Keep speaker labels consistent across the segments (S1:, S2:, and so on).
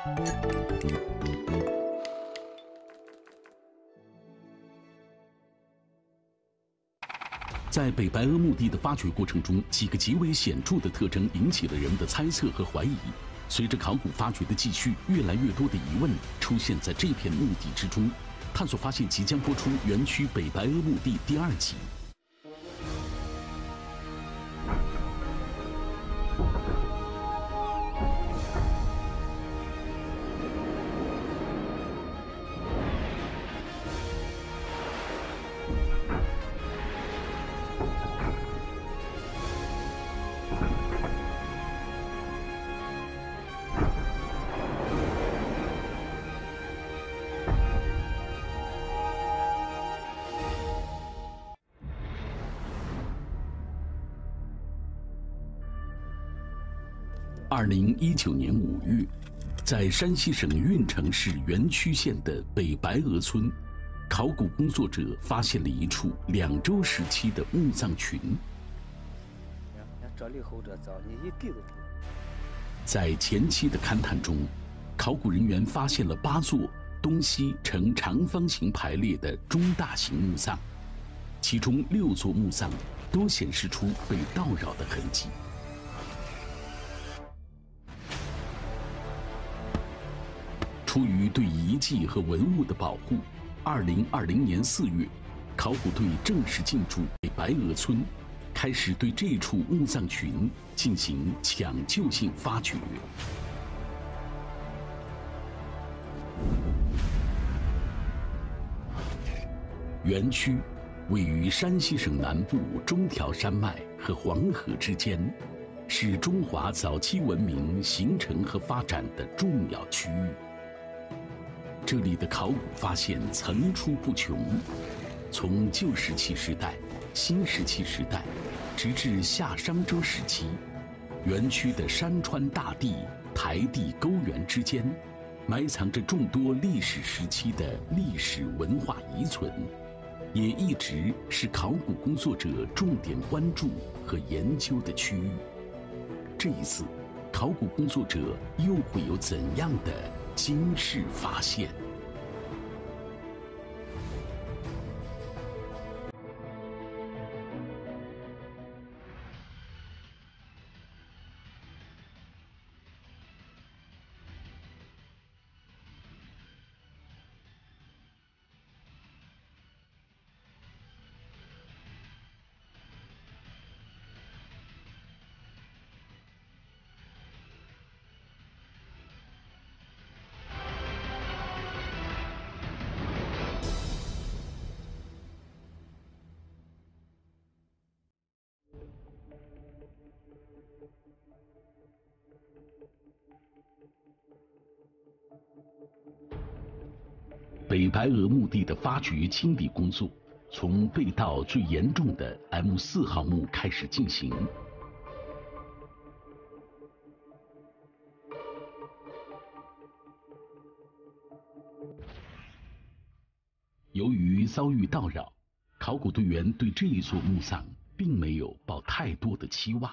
S1: 在北白垩墓地的发掘过程中，几个极为显著的特征引起了人们的猜测和怀疑。随着考古发掘的继续，越来越多的疑问出现在这片墓地之中。探索发现即将播出园区北白垩墓地第2集。2019年5月，在山西省运城市垣曲县的北白垩村，考古工作者发现了一处2周时期的墓葬群。在前期的勘探中，考古人员发现了8座东西呈长方形排列的中大型墓葬，其中6座墓葬都显示出被盗扰的痕迹。出于对遗迹和文物的保护，2020年4月，考古队正式进驻北白垩村，开始对这处墓葬群进行抢救性发掘。园区位于山西省南部中条山脉和黄河之间，是中华早期文明形成和发展的重要区域。这里的考古发现层出不穷，从旧石器时代、新石器时代，直至夏商周时期，园区的山川大地、台地沟源之间，埋藏着众多历史时期的历史文化遗存，也一直是考古工作者重点关注和研究的区域。这一次，考古工作者又会有怎样的惊世发现？北白垩墓地的发掘清理工作，从被盗最严重的 M4号墓开始进行。由于遭遇盗扰，考古队员对这一座墓葬并没有抱太多的期望。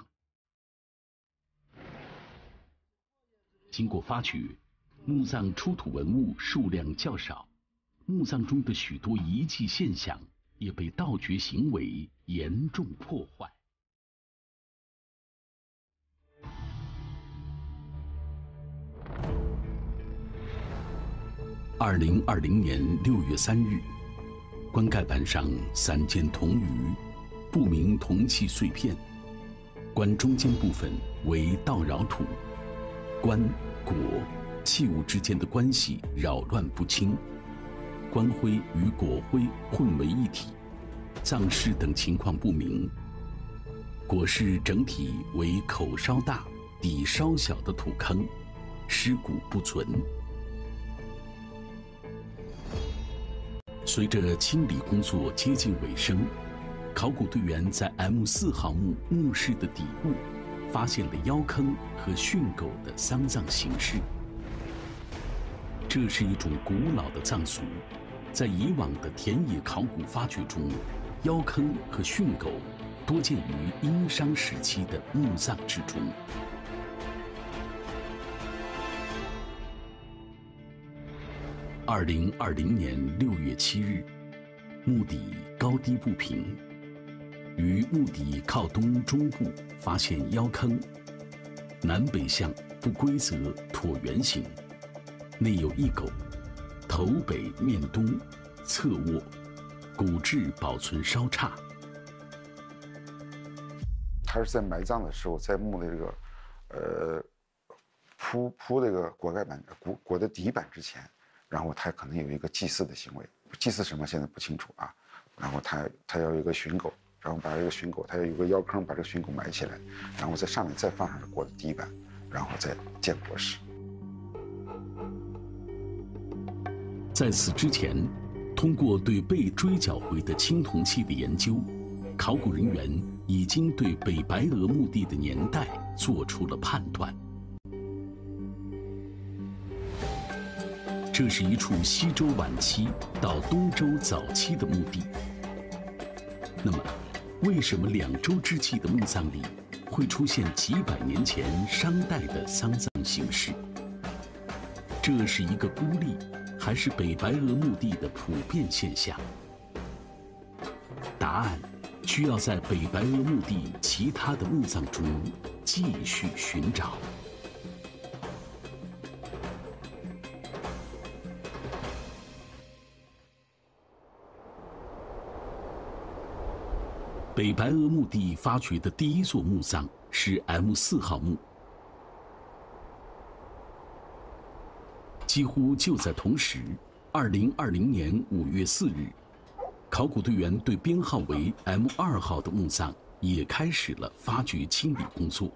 S1: 经过发掘，墓葬出土文物数量较少，墓葬中的许多遗迹现象也被盗掘行为严重破坏。2020年6月3日，棺盖板上3件铜鱼，不明铜器碎片，棺中间部分为盗扰土，棺椁器物之间的关系扰乱不清，棺灰与椁灰混为一体，葬式等情况不明。椁室整体为口稍大、底稍小的土坑，尸骨不存。随着清理工作接近尾声，考古队员在 M4号墓墓室的底部发现了腰坑和殉狗的丧葬形式。这是一种古老的葬俗，在以往的田野考古发掘中，腰坑和殉狗多见于殷商时期的墓葬之中。 2020年6月7日，墓底高低不平，于墓底靠东中部发现腰坑，南北向不规则椭圆形，内有一狗，头北面东，侧卧，骨质保存稍差。
S2: 他是在埋葬的时候，在墓的这个铺这个椁盖板椁的底板之前，然后他可能有一个祭祀的行为，祭祀什么现在不清楚啊。然后他要有一个寻狗，然后把这个寻狗，他要有一个腰坑，把这个寻狗埋起来，然后在上面再放上椁的底板，然后再建椁石。
S1: 在此之前，通过对被追缴回的青铜器的研究，考古人员已经对北白鹅墓地的年代做出了判断。这是一处西周晚期到东周早期的墓地。那么，为什么2周之际的墓葬里会出现几百年前商代的丧葬形式？这是一个孤立，还是北白鹅墓地的普遍现象？答案需要在北白鹅墓地其他的墓葬中继续寻找。北白鹅墓地发掘的第一座墓葬是 M4 号墓。几乎就在同时，2020年5月4日，考古队员对编号为 M2 号的墓葬也开始了发掘清理工作。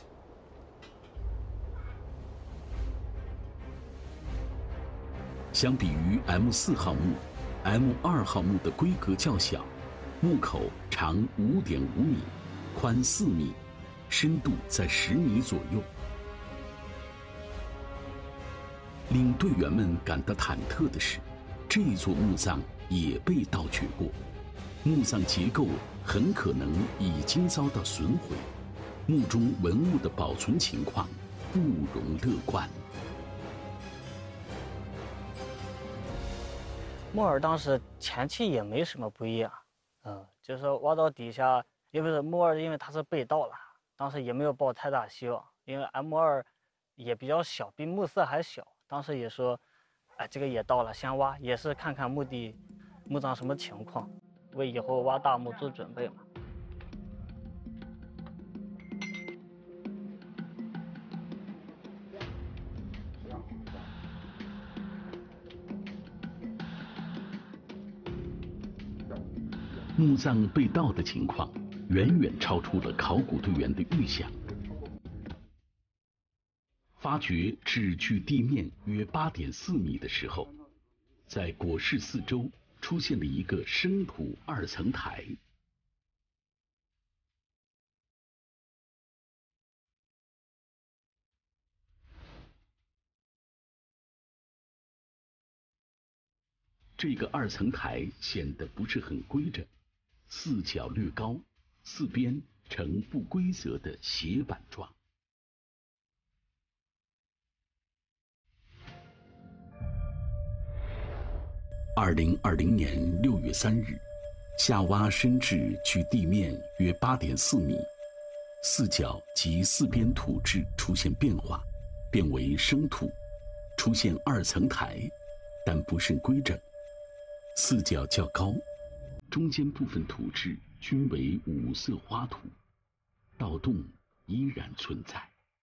S1: 相比于 M4 号墓，M2 号墓的规格较小，墓口长5.5米，宽4米，深度在10米左右。令队员们感到忐忑的是，这座墓葬也被盗掘过，墓葬结构很可能已经遭到损毁，墓中文物的保存情况不容乐观。
S3: 木耳当时前期也没什么不一样，就是挖到底下，因为木耳因为它是被盗了，当时也没有抱太大希望，因为 M2也比较小，比墓4还小。当时也说，哎，这个也到了，先挖，也是看看墓葬什么情况，为以后挖大墓做准备嘛。
S1: 墓葬被盗的情况远远超出了考古队员的预想。发掘至距地面约8.4米的时候，在椁室四周出现了一个生土2层台。这个2层台显得不是很规整，四角略高，四边呈不规则的斜板状。2020年6月3日，下挖深至距地面约8.4米，四角及四边土质出现变化，变为生土，出现2层台，但不甚规整，四角较高，中间部分土质均为5色花土，盗洞依然存在。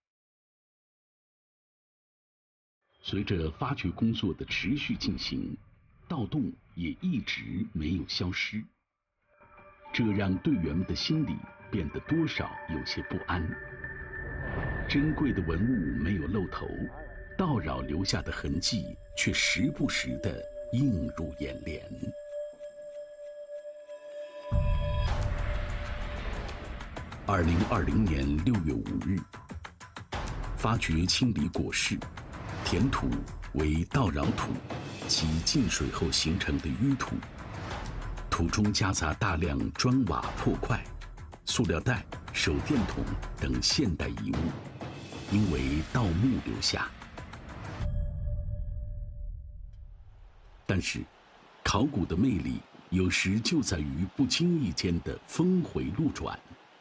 S1: 随着发掘工作的持续进行，盗洞也一直没有消失，这让队员们的心里变得多少有些不安。珍贵的文物没有露头，盗扰留下的痕迹却时不时地映入眼帘。2020年6月5日，发掘清理椁室，填土为盗扰土及进水后形成的淤土，土中夹杂大量砖瓦破块、塑料袋、手电筒等现代遗物，因为盗墓留下。 但是，考古的魅力有时就在于不经意间的峰回路转。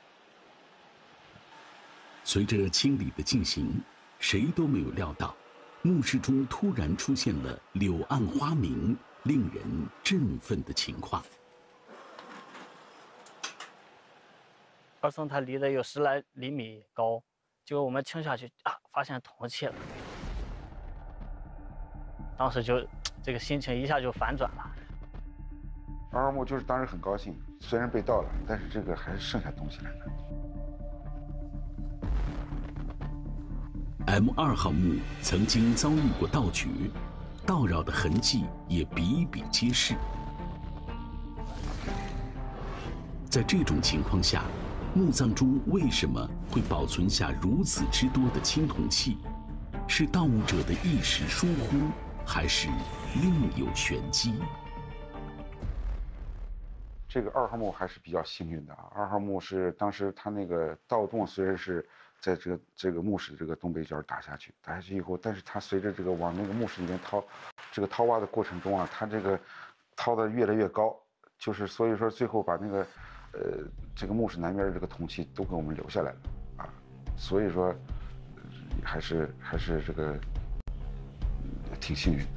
S1: 随着清理的进行，谁都没有料到，墓室中突然出现了柳暗花明、令人振奋的情况。
S3: 二层它离得有10来厘米高，结果我们倾下去发现铜器了。当时就这个心情一下就反转了。
S2: 二号墓就是当时很高兴，虽然被盗了，但是这个还是剩下东西来的。
S1: M2号墓曾经遭遇过盗掘，盗扰的痕迹也比比皆是。在这种情况下，墓葬中为什么会保存下如此之多的青铜器？是盗墓者的一时疏忽，还是另有玄机？
S2: 这个2号墓还是比较幸运的啊。2号墓是当时它那个盗洞虽然是在这个墓室这个东北角打下去以后，但是它随着这个往那个墓室里面掏挖的过程中啊，它这个掏的越来越高，就是所以说最后把那个这个墓室南边的这个铜器都给我们留下来了啊，所以说还是这个挺幸运的。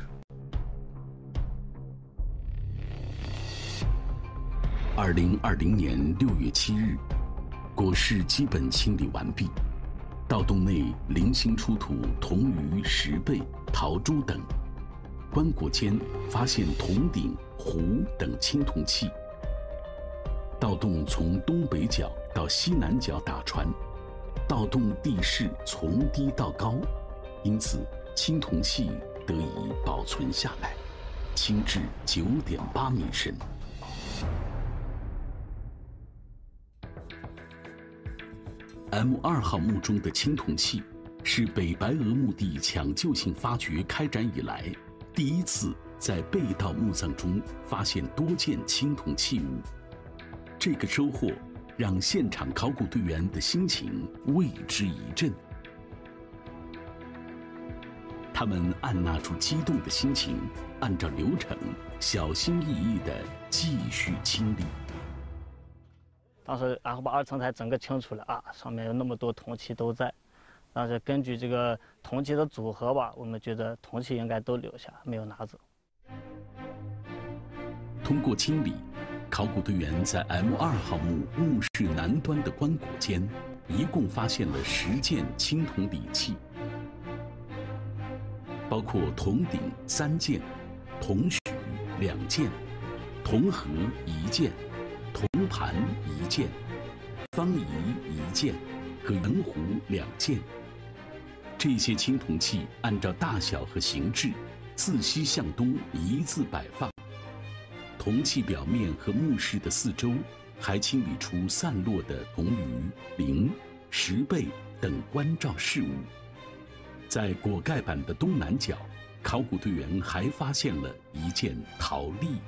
S1: 2020年6月7日，椁室基本清理完毕，盗洞内零星出土铜鱼、石贝、陶珠等，棺椁间发现铜鼎、壶等青铜器。盗洞从东北角到西南角打穿，盗洞地势从低到高，因此青铜器得以保存下来，清至9.8米深。M2号墓中的青铜器是北白鹅墓地抢救性发掘开展以来第一次在被盗墓葬中发现多件青铜器物。这个收获让现场考古队员的心情为之一振，他们按捺住激动的心情，按照流程小心翼翼地继续清理。
S3: 当时然后把2层才整个清出来上面有那么多铜器都在。但是根据这个铜器的组合吧，我们觉得铜器应该都留下，没有拿走。
S1: 通过清理，考古队员在 M2号墓室南端的棺椁间，一共发现了10件青铜礼器，包括铜鼎3件、铜许2件、铜盒1件、铜盘1件、方仪1件和圆壶2件。这些青铜器按照大小和形制，自西向东一字摆放。铜器表面和墓室的四周，还清理出散落的铜鱼、铃、石贝等关照饰物。在椁盖板的东南角，考古队员还发现了一件陶粒。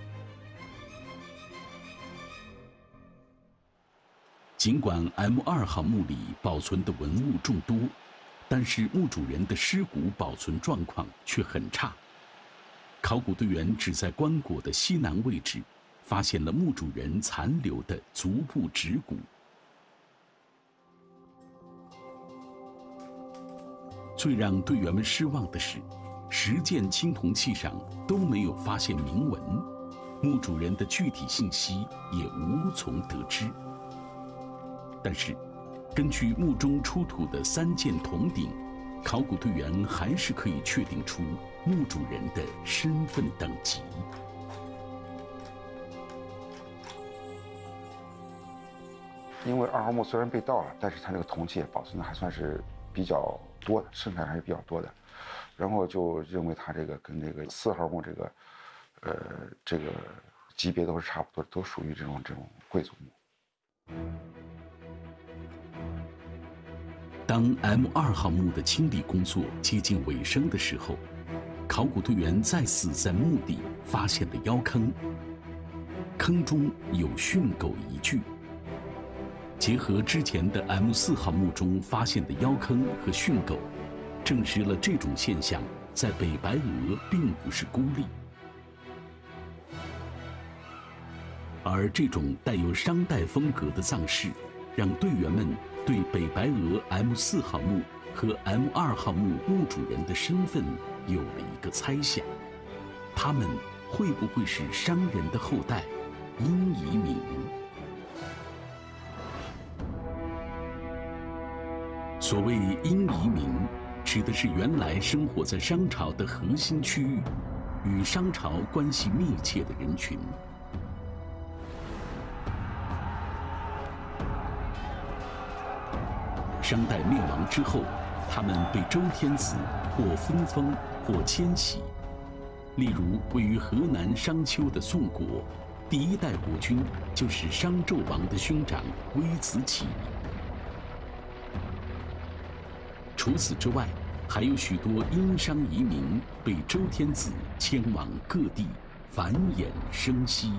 S1: 尽管 M2号墓里保存的文物众多，但是墓主人的尸骨保存状况却很差。考古队员只在棺椁的西南位置发现了墓主人残留的足部指骨。最让队员们失望的是，10件青铜器上都没有发现铭文，墓主人的具体信息也无从得知。但是，根据墓中出土的3件铜鼎，考古队员还是可以确定出墓主人的身份等级。
S2: 因为2号墓虽然被盗了，但是它这个铜器保存的还算是比较多的，剩下还是比较多的。然后就认为它这个跟这个4号墓这个级别都是差不多，都属于这种贵族墓。
S1: 当 M2号墓的清理工作接近尾声的时候，考古队员再次在墓底发现了腰坑，坑中有训狗一具。结合之前的 M4号墓中发现的腰坑和训狗，证实了这种现象在北白鹅并不是孤立。 而这种带有商代风格的葬式，让队员们对北白鹅 M4号墓和 M2号墓墓主人的身份有了一个猜想：他们会不会是商人的后代殷夷民？所谓殷夷民，指的是原来生活在商朝的核心区域，与商朝关系密切的人群。商代灭亡之后，他们被周天子或分封或迁徙。例如，位于河南商丘的宋国，第一代国君就是商纣王的兄长微子启。除此之外，还有许多殷商移民被周天子迁往各地，繁衍生息。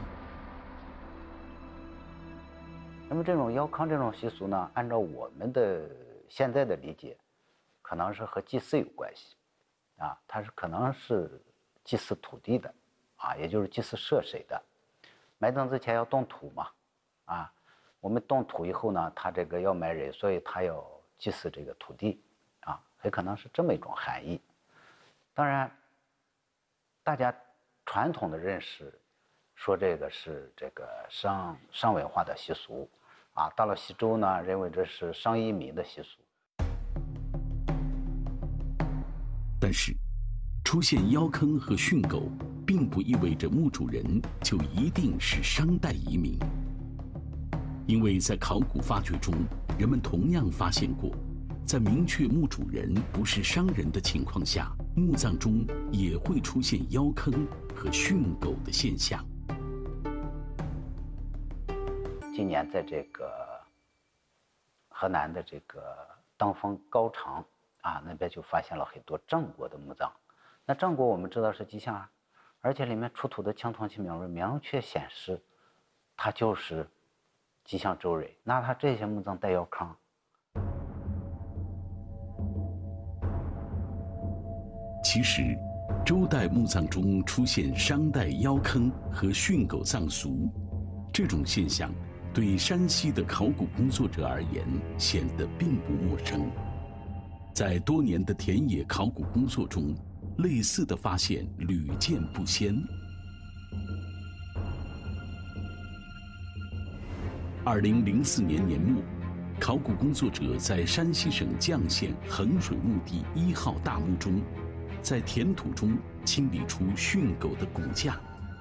S4: 那么这种邀康这种习俗呢，按照我们的现在的理解，可能是和祭祀有关系，它可能是祭祀土地的，也就是祭祀社谁的。埋葬之前要动土嘛，我们动土以后呢，他这个要埋人，所以他要祭祀这个土地，很可能是这么一种含义。当然，大家传统的认识说这个是这个商文化的习俗，到了西周呢，认为这是商夷民的习俗。
S1: 但是，出现腰坑和训狗，并不意味着墓主人就一定是商代移民，因为在考古发掘中，人们同样发现过，在明确墓主人不是商人的情况下，墓葬中也会出现腰坑和训狗的现象。
S4: 今年在这个河南的这个当峰高城那边就发现了很多郑国的墓葬。那郑国我们知道是吉祥，而且里面出土的青铜器铭文明确显示，他就是吉祥周人。那他这些墓葬带腰坑。
S1: 其实，周代墓葬中出现商代腰坑和训狗葬俗，这种现象对山西的考古工作者而言显得并不陌生。在多年的田野考古工作中，类似的发现屡见不鲜。2004年年末，考古工作者在山西省绛县衡水墓地1号大墓中，在田土中清理出训狗的骨架。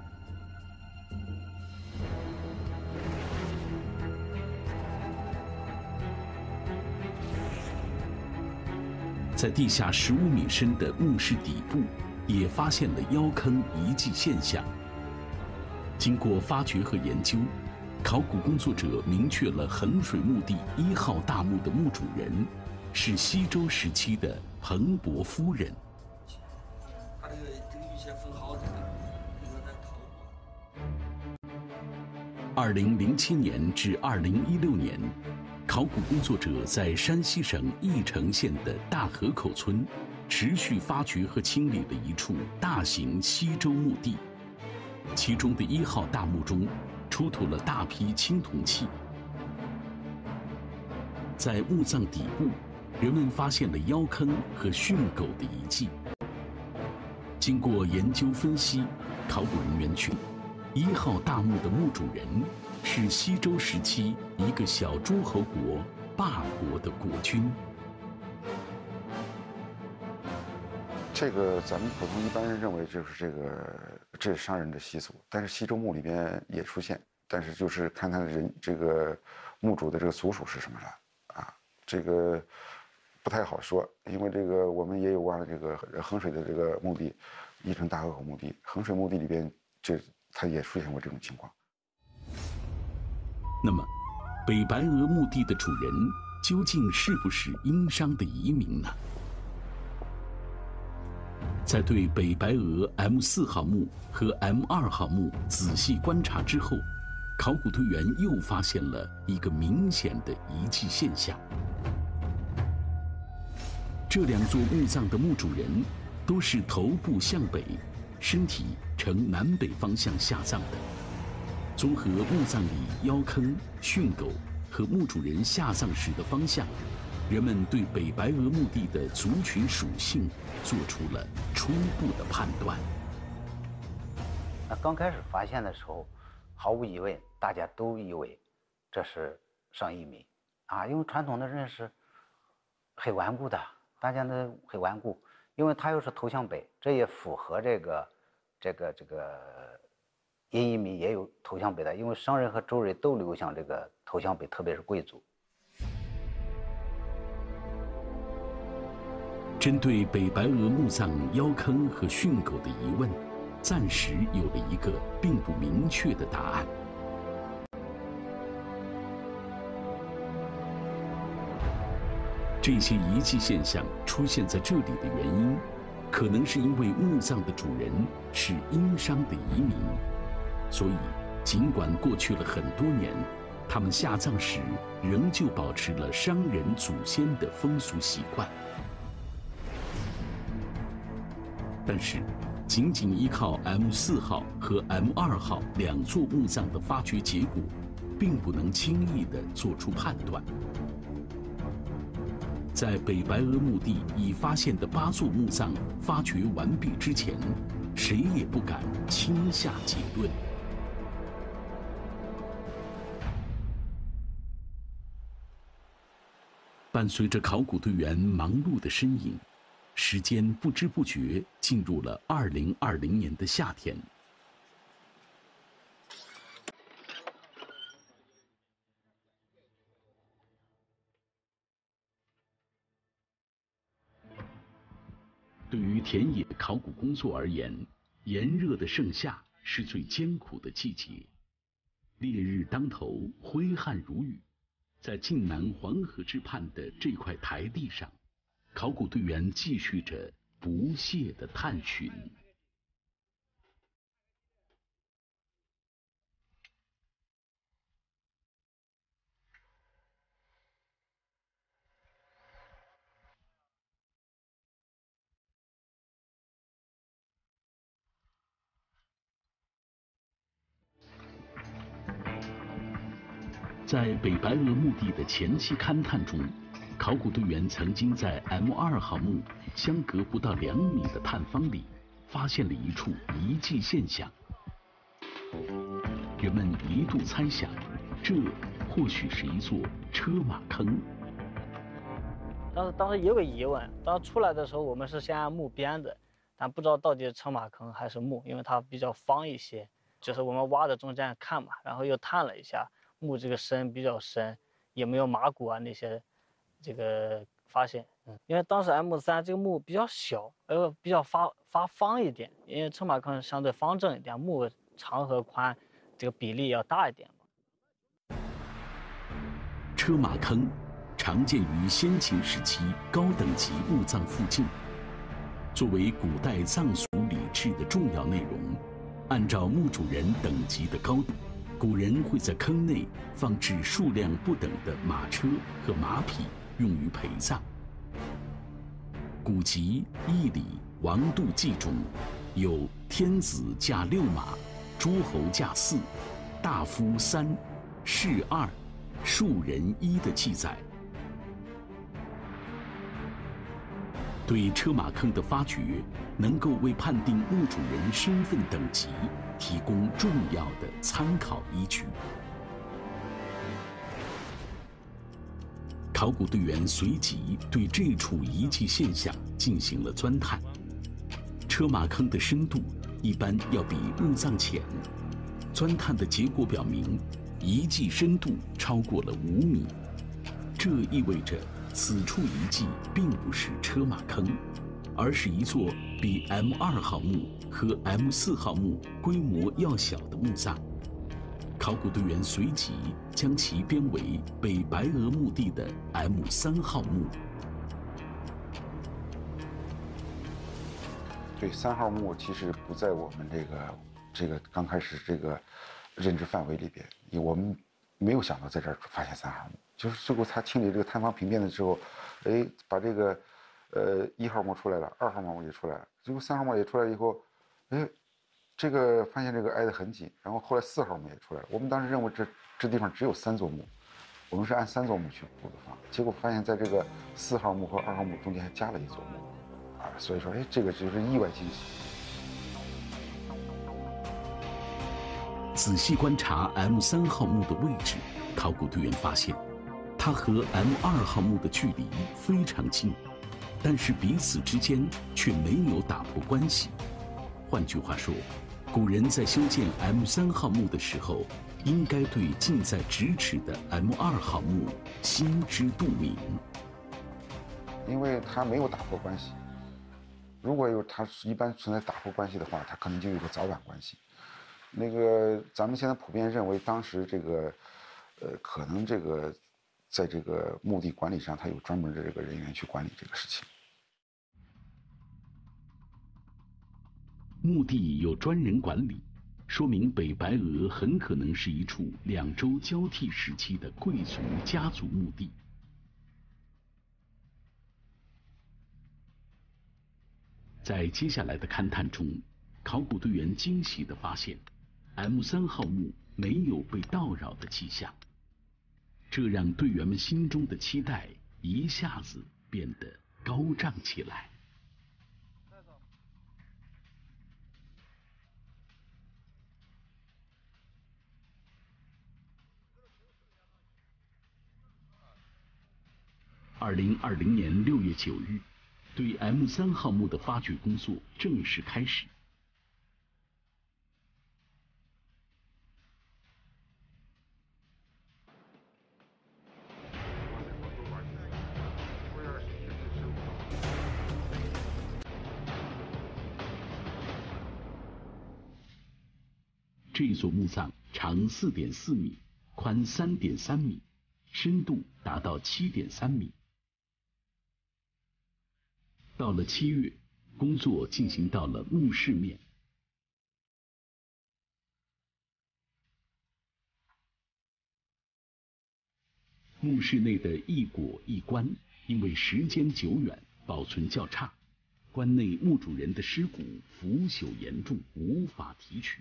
S1: 在地下15米深的墓室底部，也发现了腰坑遗迹现象。经过发掘和研究，考古工作者明确了衡水墓地1号大墓的墓主人是西周时期的彭伯夫人。
S5: 他这个玉箧封号这个在考古。
S1: 2007年至2016年。考古工作者在山西省翼城县的大河口村持续发掘和清理了一处大型西周墓地，其中的1号大墓中出土了大批青铜器。在墓葬底部，人们发现了腰坑和训狗的遗迹。经过研究分析，考古人员确定1号大墓的墓主人是西周时期一个小诸侯国霸国的国君。
S2: 这个咱们普通一般人认为就是这是商人的习俗，但是西周墓里边也出现，但是就是看他的人这个墓主的这个族属是什么了这个不太好说，因为这个我们也有挖了这个衡水的这个墓地，翼城大河口墓地，衡水墓地里边它也出现过这种情况。
S1: 那么，北白鹅墓地的主人究竟是不是殷商的移民呢？在对北白鹅 M4号墓和 M2号墓仔细观察之后，考古队员又发现了一个明显的遗迹现象。这2座墓葬的墓主人都是头部向北，身体呈南北方向下葬的。 综合墓葬里腰坑、训狗和墓主人下葬时的方向，人们对北白鹅墓地的族群属性做出了初步的判断。
S4: 那刚开始发现的时候，毫无疑问，大家都以为这是上亿米啊，因为传统的认识很顽固的，大家呢很顽固，因为它又是头向北，这也符合这个阴一米也有头向北的，因为商人和周人都流向这个头向北，特别是贵族。
S1: 针对北白鹅墓葬腰坑和训狗的疑问，暂时有了一个并不明确的答案。这些遗迹现象出现在这里的原因，可能是因为墓葬的主人是殷商的移民，所以尽管过去了很多年，他们下葬时仍旧保持了商人祖先的风俗习惯。但是，仅仅依靠 M4号和 M2号2座墓葬的发掘结果，并不能轻易地做出判断。在北白鹅墓地已发现的8座墓葬发掘完毕之前，谁也不敢轻下结论。伴随着考古队员忙碌的身影，时间不知不觉进入了2020年的夏天。对于田野考古工作而言，炎热的盛夏是最艰苦的季节。烈日当头，挥汗如雨，在晋南黄河之畔的这块台地上，考古队员继续着不懈的探寻。在北白鹅墓地的前期勘探中，考古队员曾经在 M2号墓相隔不到2米的探方里，发现了一处遗迹现象。人们一度猜想，这或许是一座车马坑。
S3: 当时也有个疑问，当时出来的时候，我们是先按墓编的，但不知道到底是车马坑还是墓，因为它比较方一些。就是我们挖的中间看嘛，然后又探了一下。墓这个深比较深，也没有马骨啊那些这个发现。因为当时 M3这个墓比较小，比较发方一点，因为车马坑相对方正一点，墓长和宽这个比例要大一点嘛。
S1: 车马坑常见于先秦时期高等级墓葬附近，作为古代葬俗礼制的重要内容，按照墓主人等级的高度，古人会在坑内放置数量不等的马车和马匹，用于陪葬。古籍《义礼·王度记》中有天子驾6马，诸侯驾4，大夫3，士2，庶人1的记载。对车马坑的发掘，能够为判定墓主人身份等级提供重要的参考依据。考古队员随即对这处遗迹现象进行了钻探。车马坑的深度一般要比墓葬浅，钻探的结果表明，遗迹深度超过了5米。这意味着此处遗迹并不是车马坑，而是一座比 M2号墓和 M4号墓规模要小的墓葬。考古队员随即将其编为北白鹅墓地的 M3号墓。
S2: 对，3号墓其实不在我们这个刚开始这个认知范围里边，我们没有想到在这儿发现3号墓。就是最后他清理这个探方平面的时候，把这个1号墓出来了，2号墓也出来了，结果3号墓也出来以后， 这个发现这个挨得很紧，然后后来4号墓也出来了。我们当时认为这地方只有3座墓，我们是按3座墓去铺的方，结果发现在这个4号墓和2号墓中间还加了1座墓，啊，所以说，哎，这个就是意外惊喜。
S1: 仔细观察 M3号墓的位置，考古队员发现，它和 M2号墓的距离非常近，但是彼此之间却没有打破关系。换句话说，古人在修建 M3号墓的时候，应该对近在咫尺的 M2号墓心知肚明，
S2: 因为它没有打破关系。如果它一般存在打破关系的话，它可能就有个早晚关系。那个咱们现在普遍认为，当时这个，可能这个，在这个墓地管理上，他有专门的这个人员去管理这个事情。
S1: 墓地有专人管理，说明北白鹅很可能是一处2周交替时期的贵族家族墓地。在接下来的勘探中，考古队员惊喜地发现，M3号墓没有被盗扰的迹象，这让队员们心中的期待一下子变得高涨起来。2020年6月9日，对 M3号墓的发掘工作正式开始。这座墓葬长4.4米，宽3.3米，深度达到7.3米。到了7月，工作进行到了墓室面。墓室内的一椁一棺，因为时间久远，保存较差，棺内墓主人的尸骨腐朽严重，无法提取。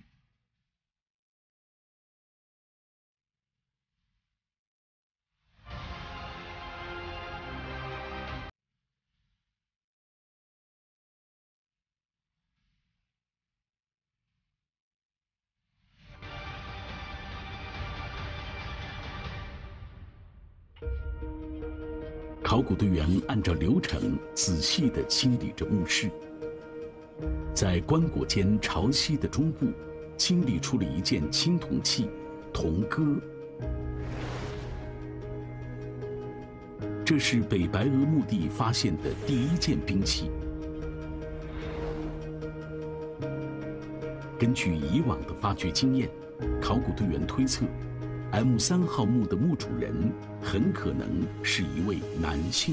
S1: 考古队员按照流程仔细地清理着墓室，在棺椁间朝西的中部，清理出了一件青铜器——铜戈。这是北白鹅墓地发现的第1件兵器。根据以往的发掘经验，考古队员推测，M3号墓的墓主人很可能是一位男性。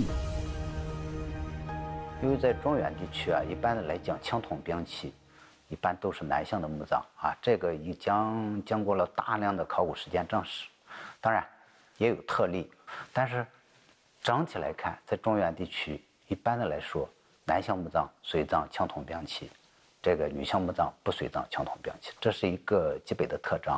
S4: 因为在中原地区啊，一般的来讲，青铜兵器一般都是男性的墓葬啊，这个已经过了大量的考古实践证实。当然，也有特例，但是整体来看，在中原地区一般的来说，男性墓葬随葬青铜兵器，这个女性墓葬不随葬青铜兵器，这是一个基本的特征。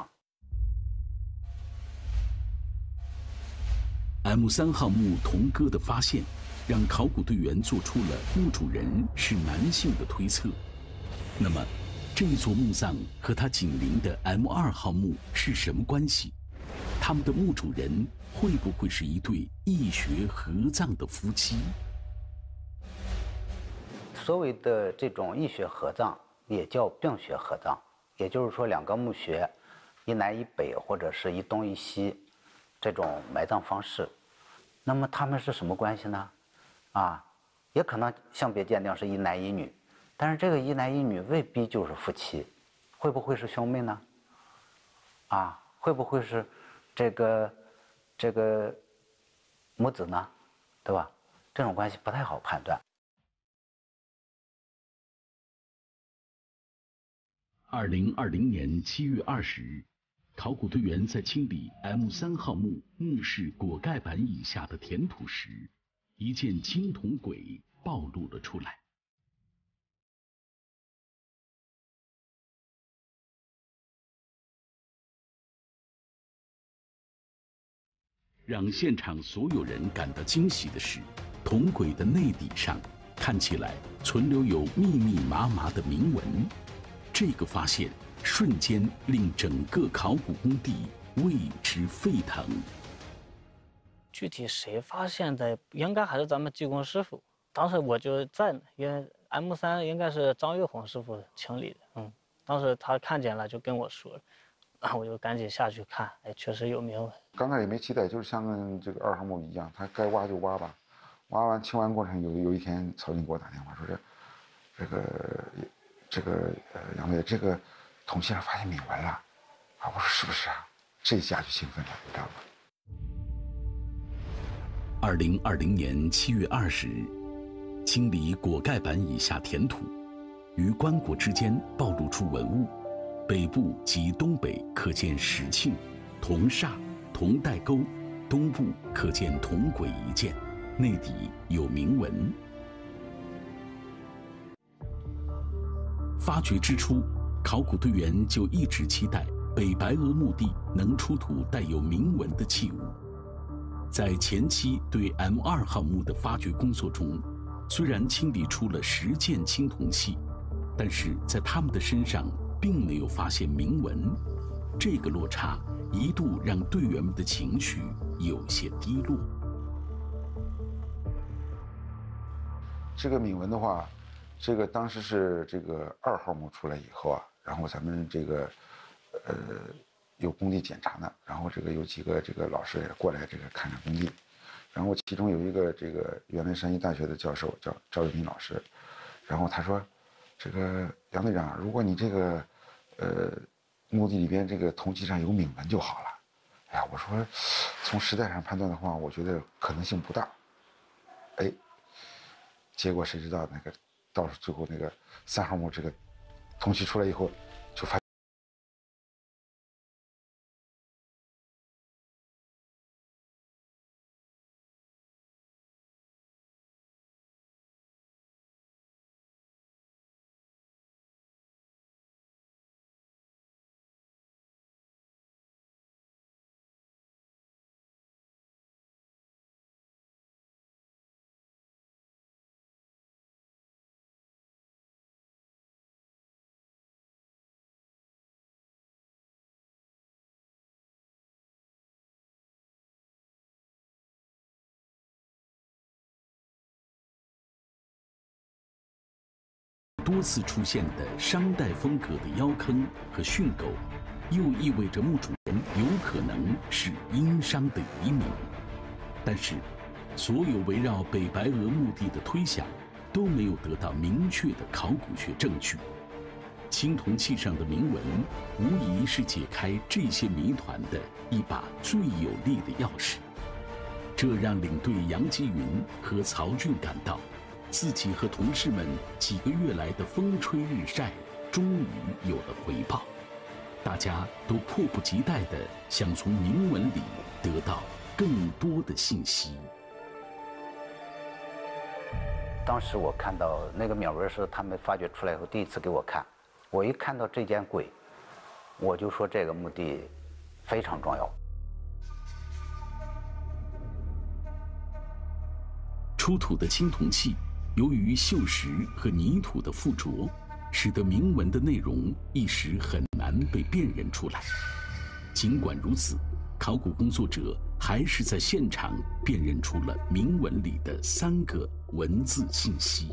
S1: M3号墓铜戈的发现，让考古队员做出了墓主人是男性的推测。那么，这座墓葬和它紧邻的 M2号墓是什么关系？他们的墓主人会不会是一对异穴合葬的夫妻？
S4: 所谓的这种异穴合葬，也叫并穴合葬，也就是说，2个墓穴，一南一北或者是一东一西，这种埋葬方式。那么他们是什么关系呢？啊，也可能性别鉴定是一男一女，但是这个一男一女未必就是夫妻，会不会是兄妹呢？啊，会不会是这个母子呢？对吧？这种关系不太好判断。
S1: 2020年7月20日，考古队员在清理 M3号墓墓室椁盖板以下的填土时，一件青铜簋暴露了出来。 让现场所有人感到惊喜的是，铜轨的内底上看起来存留有密密麻麻的铭文。这个发现瞬间令整个考古工地为之沸腾。
S3: 具体谁发现的，应该还是咱们技工师傅。当时我就在呢，因为 M3应该是张月红师傅清理的。当时他看见了就跟我说，然后我就赶紧下去看，哎，确实有铭文。
S2: 刚开始也没期待，就是像这个2号墓一样，他该挖就挖吧。挖完清完过程，有一天曹军给我打电话说杨队，这个铜器上发现铭文了啊！我说是不是啊？这下就兴奋了，你知道吗
S1: ？2020年7月20日，清理果盖板以下填土，于棺椁之间暴露出文物，北部及东北可见石磬、铜煞、铜带钩，东部可见铜轨一件，内底有铭文。发掘之初，考古队员就一直期待北白鹅墓地能出土带有铭文的器物。在前期对 M2 号墓的发掘工作中，虽然清理出了10件青铜器，但是在他们的身上并没有发现铭文，这个落差一度让队员们的情绪有些低落。
S2: 这个铭文的话，这个当时是这个2号墓出来以后啊，然后咱们这个有工地检查呢，然后有几个老师也过来看看工地，然后其中有一个原来山西大学的教授叫赵玉明老师，然后他说，杨队长，如果你墓地里边铜器上有铭文就好了。哎呀，我说从时代上判断的话，我觉得可能性不大。哎，结果谁知道到最后3号墓铜器出来以后，就发现
S1: 多次出现的商代风格的腰坑和巽沟，又意味着墓主人有可能是殷商的遗民。但是，所有围绕北白鹅墓地的推想都没有得到明确的考古学证据。青铜器上的铭文，无疑是解开这些谜团的一把最有力的钥匙。这让领队杨基云和曹俊感到，自己和同事们几个月来的风吹日晒，终于有了回报。大家都迫不及待地想从铭文里得到更多的信息。
S4: 当时我看到那个铭文是他们发掘出来以后第一次给我看，我一看到这件柜，我就说这个墓地非常重要。
S1: 出土的青铜器，由于锈蚀和泥土的附着，使得铭文的内容一时很难被辨认出来。尽管如此，考古工作者还是在现场辨认出了铭文里的3个文字信息。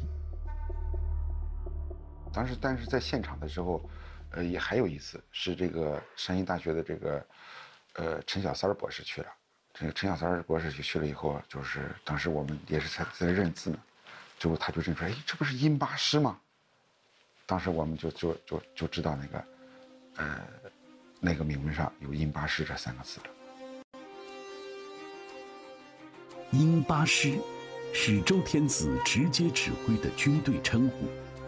S2: 但是在现场的时候，也还有一次是山西大学的陈小三博士去了。陈小三博士去了以后，就是当时我们也是在认字呢，最后他就认出来，哎，这不是殷八师吗？当时我们就知道那个铭文上有殷八师这3个字了。
S1: 殷八师是周天子直接指挥的军队称呼。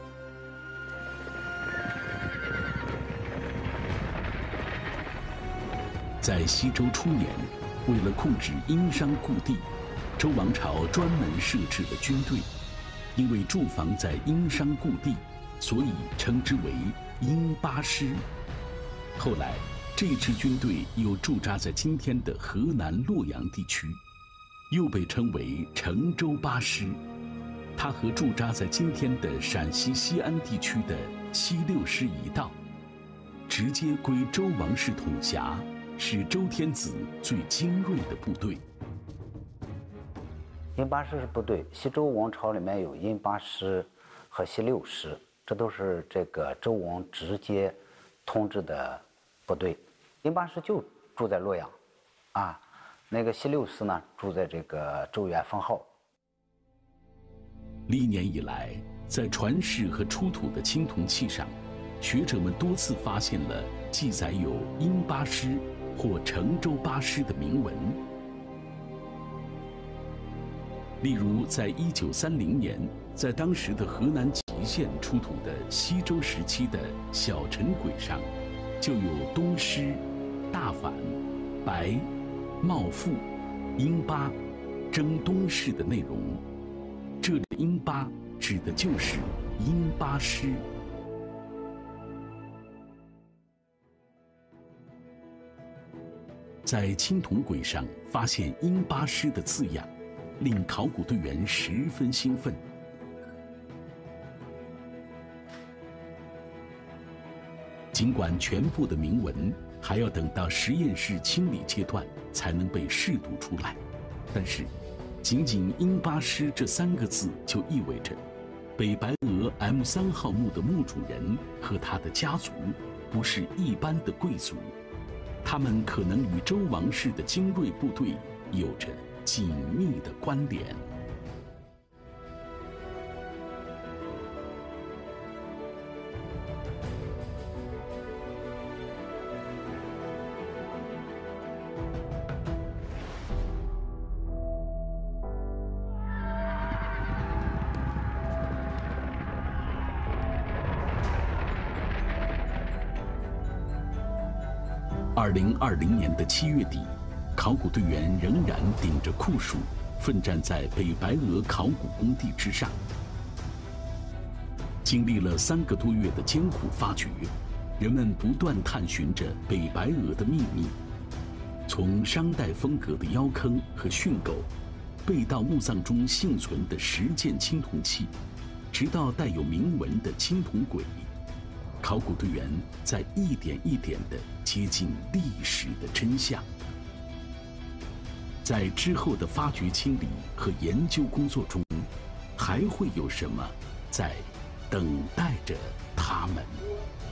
S1: 在西周初年，为了控制殷商故地，周王朝专门设置了军队。因为驻防在殷商故地，所以称之为殷八师。后来， 这支军队又驻扎在今天的河南洛阳地区，又被称为成州八师。它和驻扎在今天的陕西西安地区的西六师一道，直接归周王室统辖，是周天子最精锐的部队。
S4: 殷八师是部队，西周王朝里面有殷八师和西六师，这都是这个周王直接统治的部队。殷八师就住在洛阳，啊，那个西六师呢住在这个周原封号。
S1: 历年以来，在传世和出土的青铜器上，学者们多次发现了记载有殷八师或成州八师的铭文。例如，在1930年，在当时的河南淇县出土的西周时期的小陈簋上，就有东师、大反、白、茂父、殷八、征东市的内容。这里的殷八指的就是殷八师。在青铜簋上发现殷八师的字样，令考古队员十分兴奋。尽管全部的铭文还要等到实验室清理阶段才能被试读出来，但是仅仅殷八师这3个字就意味着北白鹅 M3号墓的墓主人和他的家族不是一般的贵族，他们可能与周王室的精锐部队有着紧密的关联。2020年的7月底，考古队员仍然顶着酷暑，奋战在北白鹅考古工地之上。经历了3个多月的艰苦发掘，人们不断探寻着北白鹅的秘密。从商代风格的腰坑和训狗，被盗墓葬中幸存的10件青铜器，直到带有铭文的青铜簋，考古队员在一点一点地接近历史的真相。在之后的发掘清理和研究工作中，还会有什么在等待着他们？